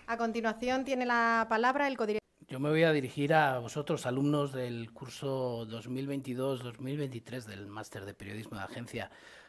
A continuación tiene la palabra el codirector. Yo me voy a dirigir a vosotros, alumnos del curso 2022-2023 del Máster de Periodismo de Agencia.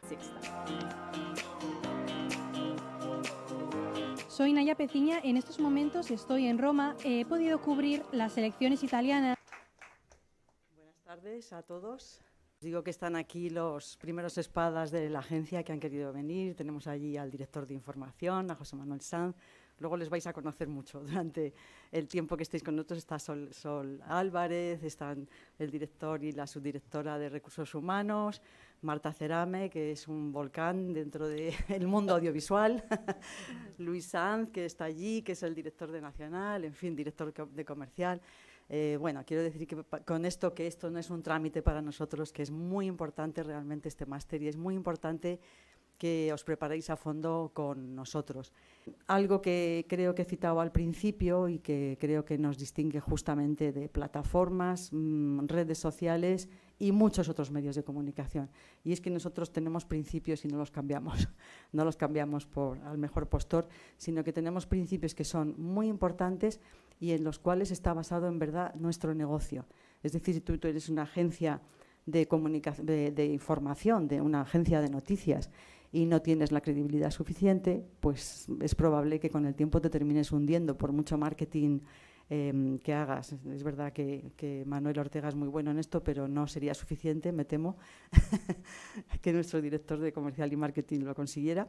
Soy Naya Peciña, en estos momentos estoy en Roma, he podido cubrir las elecciones italianas. Buenas tardes a todos. Digo que están aquí los primeros espadas de la agencia que han querido venir. Tenemos allí al director de información, a José Manuel Sanz. Luego les vais a conocer mucho durante el tiempo que estéis con nosotros. Está Sol Álvarez, están el director y la subdirectora de Recursos Humanos, Marta Cerame, que es un volcán dentro del mundo audiovisual, Luis Sanz, que está allí, que es el director de Nacional, en fin, director de Comercial. Bueno, quiero decir que con esto, que esto no es un trámite para nosotros, que es muy importante realmente este máster y es muy importante que os preparéis a fondo con nosotros. Algo que creo que he citado al principio y que creo que nos distingue justamente de plataformas, redes sociales y muchos otros medios de comunicación. Y es que nosotros tenemos principios y no los cambiamos. No los cambiamos al mejor postor, sino que tenemos principios que son muy importantes y en los cuales está basado en verdad nuestro negocio. Es decir, si tú eres una agencia de comunicación, de información, de una agencia de noticias y no tienes la credibilidad suficiente, pues es probable que con el tiempo te termines hundiendo por mucho marketing que hagas. Es verdad que Manuel Ortega es muy bueno en esto, pero no sería suficiente, me temo, que nuestro director de comercial y marketing lo consiguiera.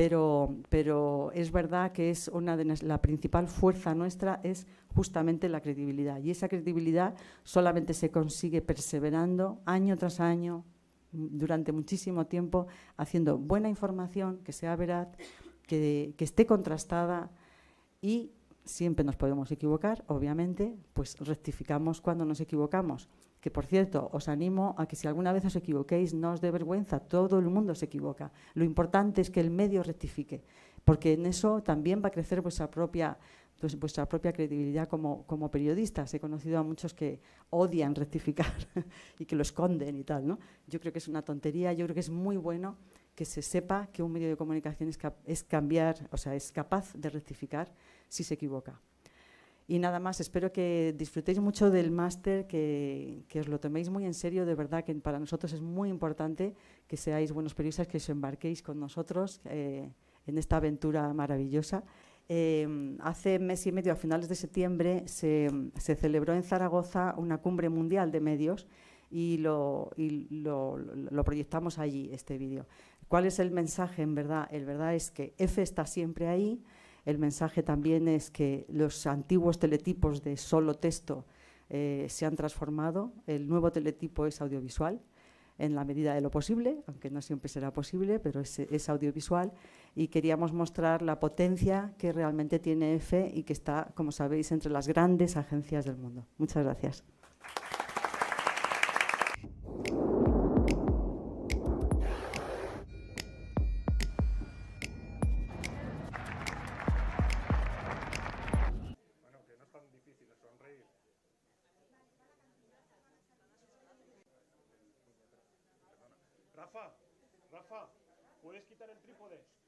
Pero es verdad que es la principal fuerza nuestra es justamente la credibilidad. Y esa credibilidad solamente se consigue perseverando año tras año, durante muchísimo tiempo, haciendo buena información, que sea veraz, que esté contrastada y siempre nos podemos equivocar, obviamente, pues rectificamos cuando nos equivocamos. Que, por cierto, os animo a que si alguna vez os equivoquéis, no os dé vergüenza, todo el mundo se equivoca. Lo importante es que el medio rectifique, porque en eso también va a crecer vuestra propia credibilidad como periodistas. He conocido a muchos que odian rectificar y que lo esconden y tal, ¿no? Yo creo que es una tontería, yo creo que es muy bueno que se sepa que un medio de comunicación es capaz de rectificar si se equivoca. Y nada más, espero que disfrutéis mucho del máster, que os lo toméis muy en serio, de verdad que para nosotros es muy importante que seáis buenos periodistas, que os embarquéis con nosotros en esta aventura maravillosa. Hace mes y medio, a finales de septiembre, se celebró en Zaragoza una cumbre mundial de medios y lo proyectamos allí, este vídeo. ¿Cuál es el mensaje en verdad? El verdad es que EFE está siempre ahí. El mensaje también es que los antiguos teletipos de solo texto se han transformado. El nuevo teletipo es audiovisual, en la medida de lo posible, aunque no siempre será posible, pero es audiovisual. Y queríamos mostrar la potencia que realmente tiene EFE y que está, como sabéis, entre las grandes agencias del mundo. Muchas gracias. Rafa, ¿puedes quitar el trípode?